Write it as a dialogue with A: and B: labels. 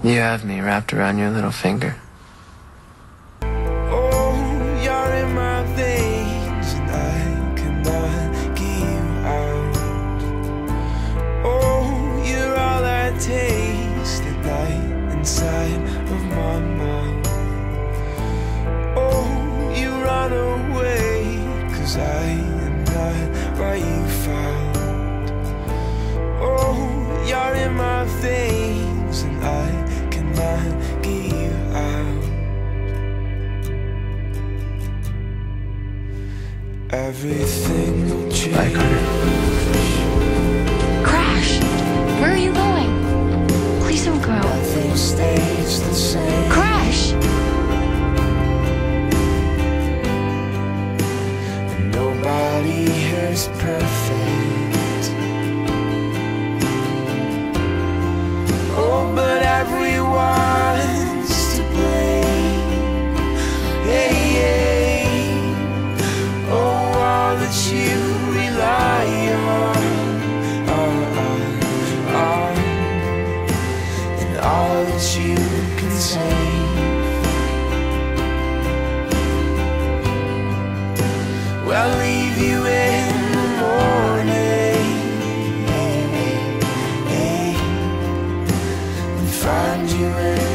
A: You have me wrapped around your little finger.
B: Oh, you're in my veins and I cannot get you out. Oh, you're all I taste at night inside of my mouth. Oh, you run away 'cause I am not what you found. Oh, you're in my veins and I cannot get you out. Everything will change.
A: Bye, Carter.
C: Crash! Where are you going? Please don't go.
B: Nothing stays the same.
C: Crash!
B: And nobody here is perfect. Oh, but everyone's to blame. Hey, hey. Oh, all that you rely on, and all that you can save. Well, I'll leave you in the morning, and find you in